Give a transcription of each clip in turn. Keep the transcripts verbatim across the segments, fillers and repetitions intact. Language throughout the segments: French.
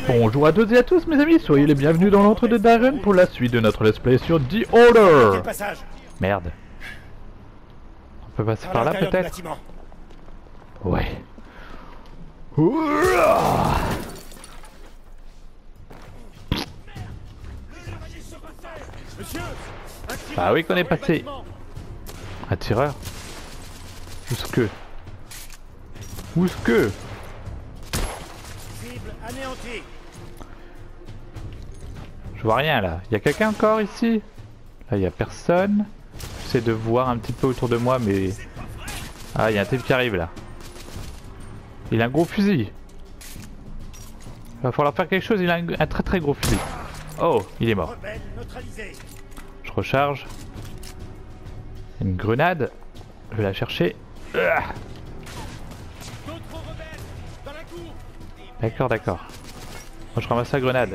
Bonjour à toutes et à tous mes amis, soyez les bienvenus dans l'entre de Darren pour la suite de notre let's play sur The Order. Merde. On peut passer par là peut-être? Ouais. Ouah. Ah oui qu'on est passé. Un tireur. Où est-ce que? Où est-ce que? Je vois rien là. Il y a quelqu'un encore ici? Là il y a personne. J'essaie de voir un petit peu autour de moi mais... Ah il y a un type qui arrive là. Il a un gros fusil. Il va falloir faire quelque chose, il a un, un très très gros fusil. Oh, il est mort. Je recharge. Une grenade. Je vais la chercher. D'accord, d'accord. Moi je ramasse la grenade.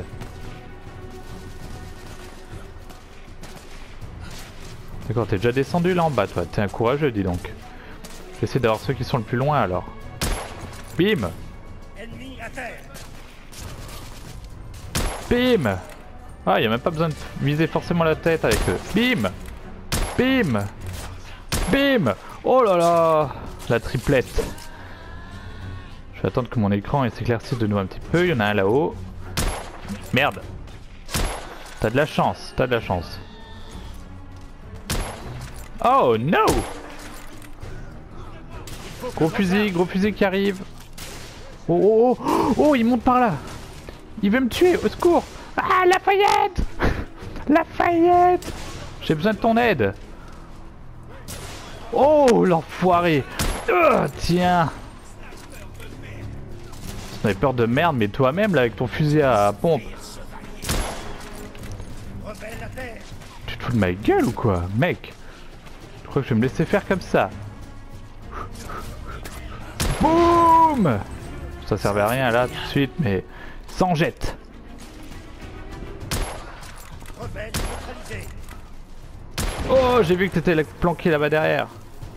D'accord, t'es déjà descendu là en bas toi, t'es un courageux dis donc. J'essaie d'avoir ceux qui sont le plus loin alors. Bim! Bim! Ah, y a même pas besoin de viser forcément la tête avec eux. Bim! Bim! Bim! Oh là là! La triplette. Je vais attendre que mon écran s'éclaircisse de nouveau un petit peu. Il y en a un là-haut. Merde! T'as de la chance, t'as de la chance. Oh no! Gros fusil, gros fusil qui arrive. Oh oh oh! Oh, il monte par là! Il veut me tuer, au secours! Ah, Lafayette! Lafayette! J'ai besoin de ton aide! Oh, l'enfoiré! Oh, tiens! Tu avais peur de merde, mais toi-même, là, avec ton fusil à pompe. Tu te fous de ma gueule ou quoi, mec? Je crois que je vais me laisser faire comme ça. Boum! Ça servait à rien là tout de suite, mais s'en jette. Oh, j'ai vu que t'étais planqué là-bas derrière.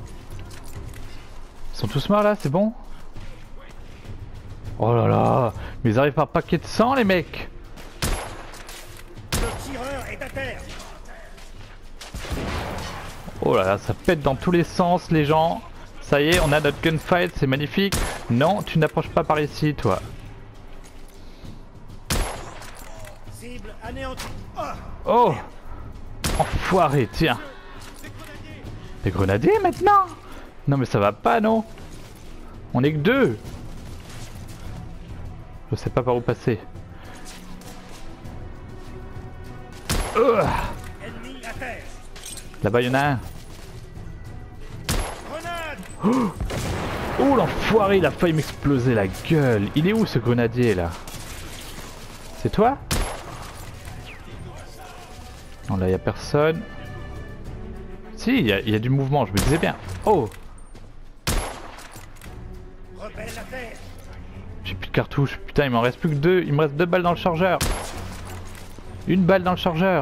Ils sont tous morts là, c'est bon? Oh là là, mais ils arrivent par paquet de sang les mecs. Le tireur est à terre. Oh là là, ça pète dans tous les sens les gens. Ça y est, on a notre gunfight, c'est magnifique. Non, tu n'approches pas par ici, toi. Cible anéantie. Oh! Enfoiré, tiens. Des grenadiers maintenant? Non mais ça va pas, non? On est que deux. Je sais pas par où passer. Uh. Là-bas, il y en a un. Oh, oh l'enfoiré, il a failli m'exploser la gueule. Il est où ce grenadier là? C'est toi? Non, là il y a personne. Si, il y, a, il y a du mouvement, je me disais bien. Oh! J'ai plus de cartouches, putain, il m'en reste plus que deux. Il me reste deux balles dans le chargeur. Une balle dans le chargeur.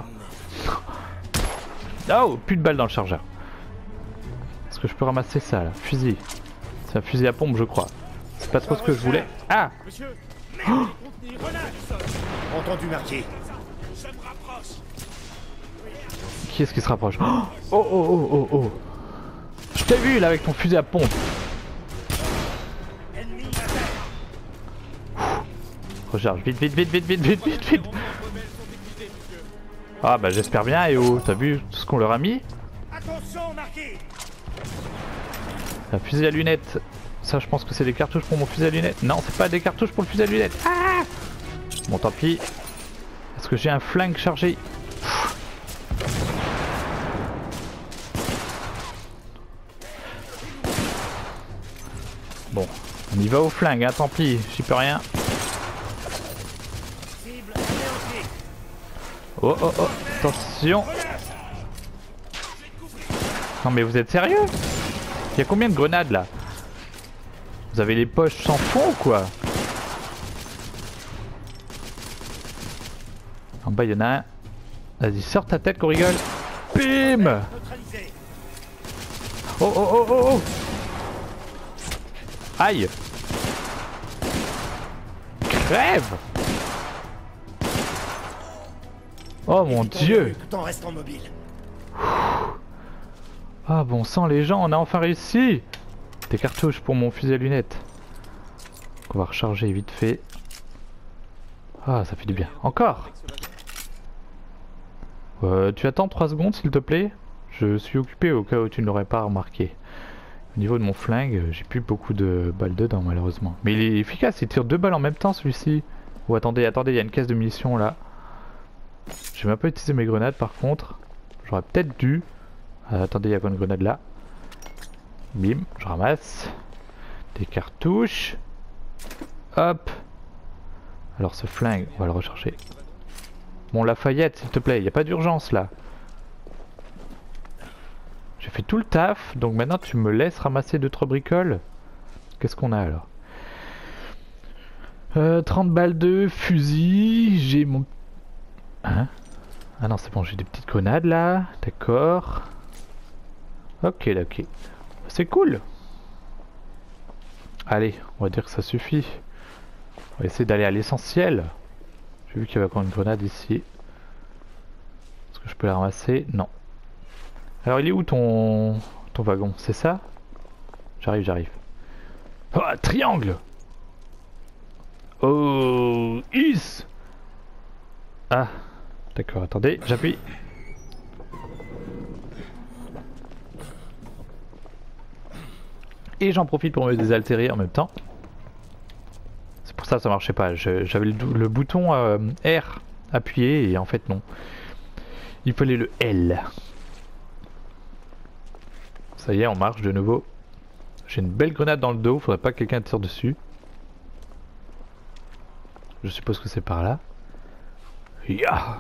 Oh, plus de balles dans le chargeur. Est-ce que je peux ramasser ça là? Fusil. C'est un fusil à pompe je crois. C'est pas trop ce que je voulais. Ah! Oh! Entendu marqué. Qui est-ce qui se rapproche? Oh oh oh oh oh! Je t'ai vu là avec ton fusil à pompe. Recharge vite vite vite vite vite vite vite vite. Ah bah j'espère bien et oh, t'as vu tout ce qu'on leur a mis? Attention marqué. Un fusil à lunettes. Ça je pense que c'est des cartouches pour mon fusil à lunettes. Non c'est pas des cartouches pour le fusil à lunettes. Ah bon tant pis. Est-ce que j'ai un flingue chargé? Bon, on y va au flingue, hein, tant pis, j'y peux rien. Oh oh oh, attention. Non mais vous êtes sérieux? Il y a combien de grenades là? Vous avez les poches sans fond ou quoi? En bas il y en a un. Vas-y, sors ta tête qu'on rigole. Bim! Oh oh oh oh oh! Aïe! Crève! Oh mon Évitons les dieu. rues tout en restant mobile. Ah bon sang les gens, on a enfin réussi. Des cartouches pour mon fusil à lunettes. On va recharger vite fait. Ah ça fait du bien. Encore. Euh, tu attends trois secondes s'il te plaît. Je suis occupé au cas où tu ne l'aurais pas remarqué. Au niveau de mon flingue, j'ai plus beaucoup de balles dedans malheureusement. Mais il est efficace, il tire deux balles en même temps celui-ci. Oh attendez, attendez, il y a une caisse de munitions là. J'ai même pas utilisé mes grenades par contre. J'aurais peut-être dû. Euh, attendez, il y a pas une grenade là. Bim, je ramasse. Des cartouches. Hop. Alors ce flingue, on va le recharger. Bon Lafayette s'il te plaît, il n'y a pas d'urgence là. J'ai fait tout le taf, donc maintenant tu me laisses ramasser deux trois bricoles. Qu'est-ce qu'on a alors? euh, trente balles de fusil, j'ai mon... Hein? Ah non c'est bon, j'ai des petites grenades là, d'accord. Ok, ok. C'est cool. Allez, on va dire que ça suffit. On va essayer d'aller à l'essentiel. J'ai vu qu'il y avait encore une grenade ici. Est-ce que je peux la ramasser? Non. Alors il est où ton ton wagon? C'est ça? J'arrive, j'arrive. Oh, triangle! Oh, is! Ah, d'accord, attendez, j'appuie. Et j'en profite pour me désaltérer en même temps. C'est pour ça que ça marchait pas. J'avais le, le bouton euh, R appuyé et en fait non. Il fallait le L. Ça y est, on marche de nouveau. J'ai une belle grenade dans le dos, faudrait pas que quelqu'un tire dessus. Je suppose que c'est par là. Ya!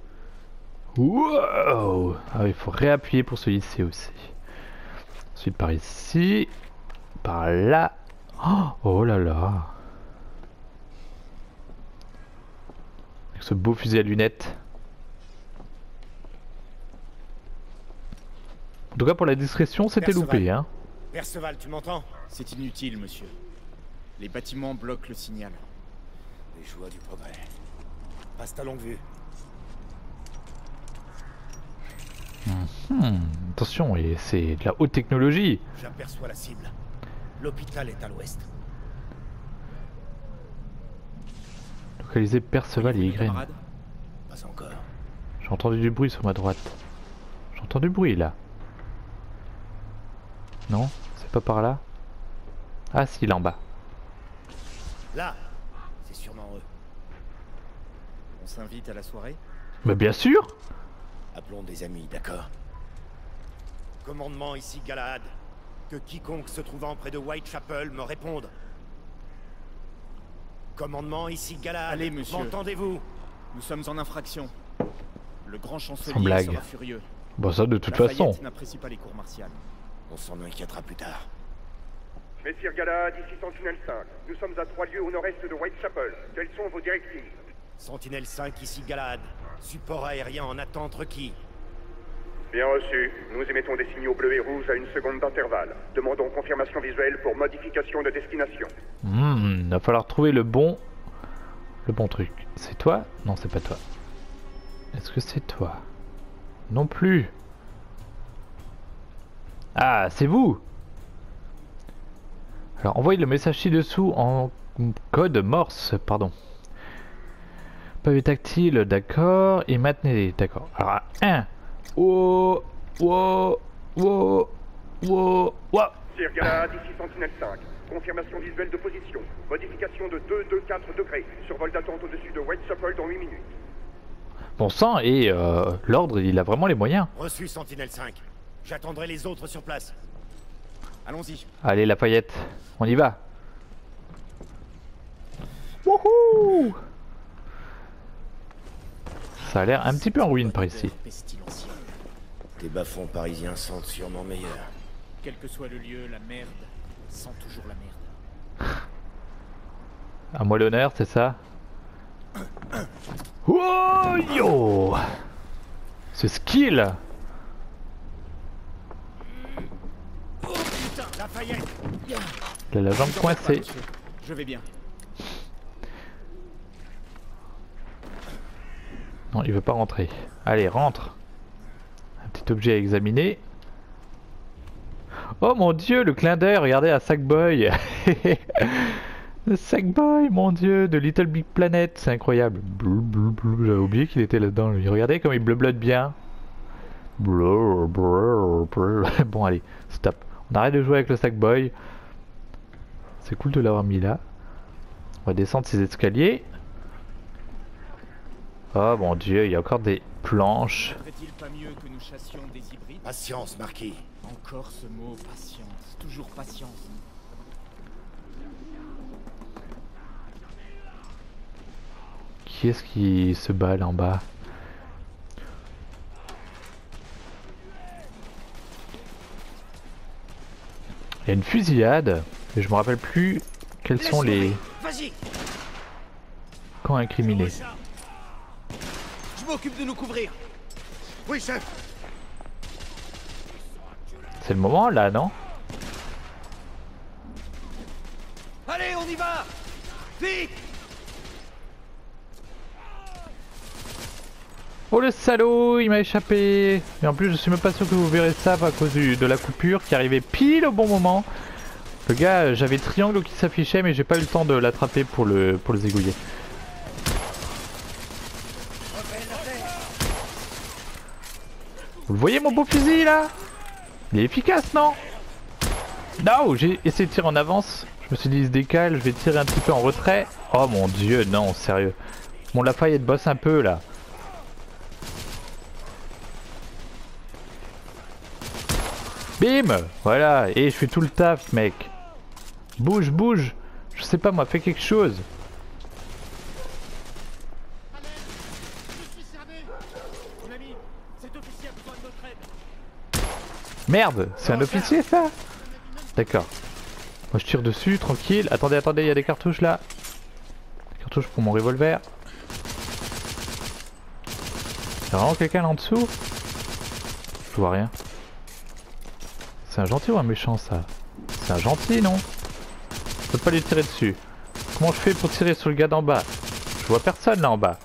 Wow! Ah, il faut réappuyer pour se hisser aussi. Ensuite par ici. Par là. Oh, oh là là! Avec ce beau fusil à lunettes. En tout cas pour la discrétion c'était loupé hein. Perceval, tu m'entends? C'est inutile, monsieur. Les bâtiments bloquent le signal. Les joies du progrès. Passe ta longue vue. Hmm, attention, et c'est de la haute technologie. J'aperçois la cible. L'hôpital est à l'ouest. Localiser Perceval et Y. Pas encore. J'ai entendu du bruit sur ma droite. J'entends du bruit là. Non, c'est pas par là. Ah si, là en bas. Là, c'est sûrement eux. On s'invite à la soirée? Mais bien sûr. Appelons des amis, d'accord? Commandement ici Galahad. Que quiconque se trouvant près de Whitechapel me réponde. Commandement ici Galahad. Allez, monsieur. M'entendez-vous? Nous sommes en infraction. Le grand Sans chancelier blague. sera furieux. Bon ça de toute Lafayette façon. n'apprécie pas les cours martiales. On s'en inquiétera plus tard. Messire Galahad, ici Sentinelle cinq. Nous sommes à trois lieues au nord-est de Whitechapel. Quelles sont vos directives? Sentinelle cinq ici Galahad. Support aérien en attente requis. Bien reçu. Nous émettons des signaux bleus et rouges à une seconde d'intervalle. Demandons confirmation visuelle pour modification de destination. Hmm, il va falloir trouver le bon... Le bon truc. C'est toi? Non, c'est pas toi. Est-ce que c'est toi? Non plus. Ah, c'est vous! Alors, envoyez le message ci-dessous en code morse, pardon. Pavé tactile, d'accord. Et maintenez, d'accord. Alors, un. Wow, wow, wow, wow, wow. Sire Galahad, ici Sentinelle cinq. Confirmation visuelle de position. Modification de deux virgule vingt-quatre degrés. Survol d'attente au-dessus de Whitechapel dans huit minutes. Bon sang, et euh, l'ordre, il a vraiment les moyens. Reçu Sentinelle cinq. J'attendrai les autres sur place. Allons-y. Allez, Lafayette, on y va. Wouhou! Ça a l'air un petit peu en ruine par ici. Pestilentiel. Tes bas-fonds parisiens sentent sûrement meilleurs. Quel que soit le lieu, la merde sent toujours la merde. À moi l'honneur, c'est ça? Oh yo! Ce skill! Lafayette! Il a la jambe coincée. Monsieur, je vais bien. Non, il veut pas rentrer. Allez, rentre. Un petit objet à examiner. Oh mon dieu, le clin d'œil, regardez à Sackboy. Le Sackboy, mon dieu, de Little Big Planet, c'est incroyable. J'avais oublié qu'il était là-dedans. Regardez comme il bleu-blotte bien. Bon allez, stop. On arrête de jouer avec le Sackboy. C'est cool de l'avoir mis là. On va descendre ces escaliers. Oh mon dieu, il y a encore des planches. Serait-il pas mieux que nous chassions des hybrides? Patience, Marquis. Encore ce mot, patience. Toujours patience. Qui est-ce qui se bat là en bas? Il y a une fusillade, et je me rappelle plus quels sont les Vas-y. camps incriminés. Je m'occupe de nous couvrir. Oui, chef. C'est le moment là, non? Allez, on y va. Vite. Oh le salaud, il m'a échappé. Et en plus je suis même pas sûr que vous verrez ça à cause du, de la coupure qui arrivait pile au bon moment. Le gars, j'avais triangle qui s'affichait mais j'ai pas eu le temps de l'attraper pour le, pour le zigouiller. Vous le voyez mon beau fusil là? Il est efficace non? Non, j'ai essayé de tirer en avance. Je me suis dit il se décale, je vais tirer un petit peu en retrait. Oh mon dieu, non, sérieux. Mon Lafayette bosse un peu là. Bim! Voilà, et je fais tout le taf mec. Bouge, bouge. Je sais pas moi, fais quelque chose. Merde, c'est un officier ça? D'accord. Moi je tire dessus, tranquille. Attendez, attendez, il y a des cartouches là. Des cartouches pour mon revolver. Y'a vraiment quelqu'un là en dessous? Je vois rien. C'est un gentil ou un méchant ça? C'est un gentil non? Je peux pas lui tirer dessus. Comment je fais pour tirer sur le gars d'en bas? Je vois personne là en bas.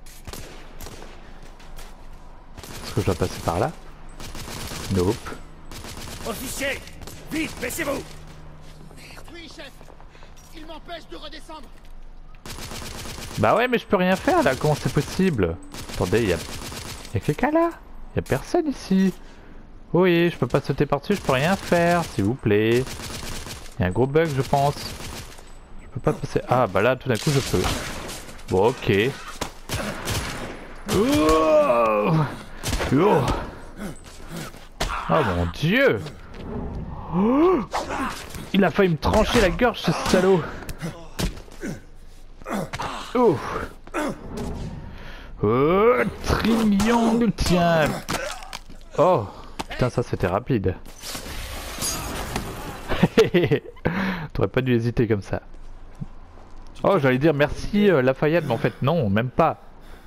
Est-ce que je dois passer par là? Nope. Officier, vite, baissez-vous. Oui, chef. Il m'empêche de redescendre. Bah ouais mais je peux rien faire là, comment c'est possible? Attendez, il y a... y a quelqu'un là? Y a personne ici. Oui, je peux pas sauter par-dessus, je peux rien faire, s'il vous plaît. Il y a un gros bug je pense. Je peux pas passer... Ah bah là tout d'un coup je peux. Bon ok. Oh, oh. Oh mon dieu. Oh, il a failli me trancher la gorge ce salaud. Oh. Oh, triangle, tiens. Oh, putain ça c'était rapide. T'aurais pas dû hésiter comme ça. Oh, j'allais dire merci euh, Lafayette, mais en fait non, même pas.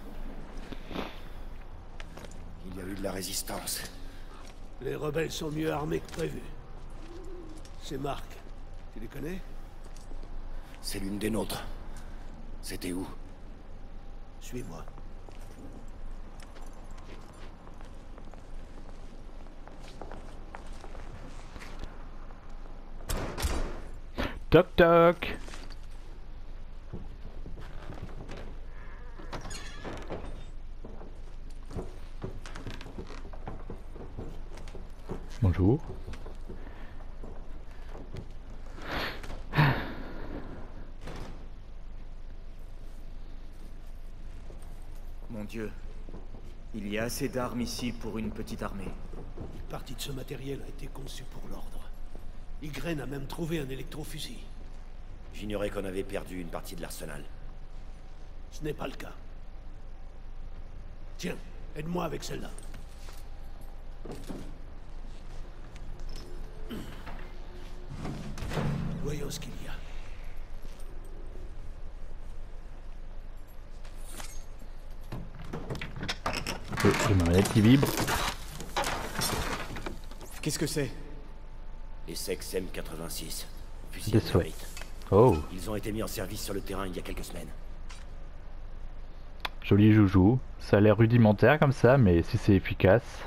Il y a eu de la résistance. Les rebelles sont mieux armés que prévu. C'est Marc. Tu les connais? C'est l'une des nôtres. C'était où? Suis-moi. Toc toc. Bonjour. Mon Dieu. Il y a assez d'armes ici pour une petite armée. Une partie de ce matériel a été conçue pour l'ordre. Ygren a même trouvé un électrofusil. J'ignorais qu'on avait perdu une partie de l'arsenal. Ce n'est pas le cas. Tiens, aide-moi avec celle-là. Voyons ce qu'il y a. Oh, j'ai ma manette qui vibre. Qu'est-ce que c'est? Les Sex M quatre-vingt-six. Fusil Des météorite. Oh. Ils ont été mis en service sur le terrain il y a quelques semaines. Joli joujou. Ça a l'air rudimentaire comme ça, mais si c'est efficace.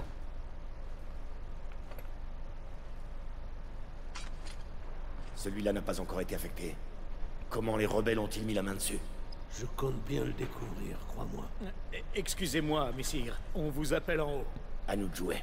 Celui-là n'a pas encore été affecté. Comment les rebelles ont-ils mis la main dessus? Je compte bien le découvrir, crois-moi. Excusez-moi, messire. On vous appelle en haut. À nous de jouer.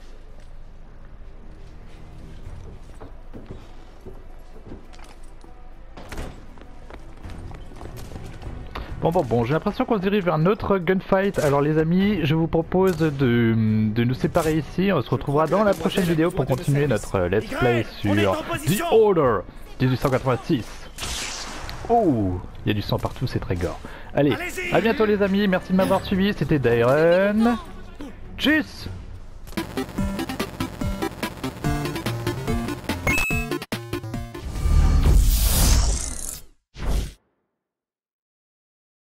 Bon bon bon, j'ai l'impression qu'on se dirige vers un autre gunfight. Alors les amis, je vous propose de, de nous séparer ici. On se retrouvera dans la prochaine vidéo pour continuer notre let's play sur The Order dix-huit cent quatre-vingt-six. Oh, il y a du sang partout, c'est très gore. Allez, à bientôt les amis, merci de m'avoir suivi, c'était Dairon. Tchuss.